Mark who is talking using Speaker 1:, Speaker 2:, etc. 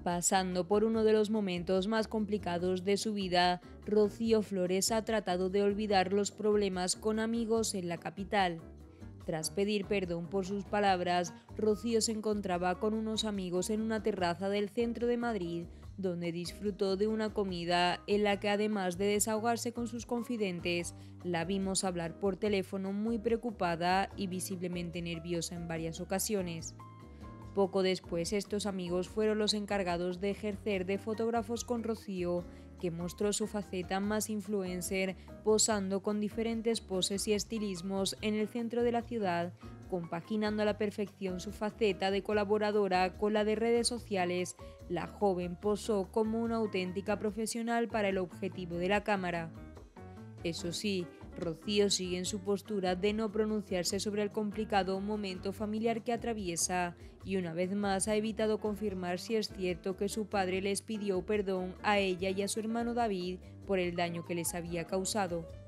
Speaker 1: Pasando por uno de los momentos más complicados de su vida, Rocío Flores ha tratado de olvidar los problemas con amigos en la capital. Tras pedir perdón por sus palabras, Rocío se encontraba con unos amigos en una terraza del centro de Madrid, donde disfrutó de una comida en la que, además de desahogarse con sus confidentes, la vimos hablar por teléfono muy preocupada y visiblemente nerviosa en varias ocasiones. Poco después, estos amigos fueron los encargados de ejercer de fotógrafos con Rocío, que mostró su faceta más influencer, posando con diferentes poses y estilismos en el centro de la ciudad, compaginando a la perfección su faceta de colaboradora con la de redes sociales. La joven posó como una auténtica profesional para el objetivo de la cámara. Eso sí, Rocío sigue en su postura de no pronunciarse sobre el complicado momento familiar que atraviesa y una vez más ha evitado confirmar si es cierto que su padre les pidió perdón a ella y a su hermano David por el daño que les había causado.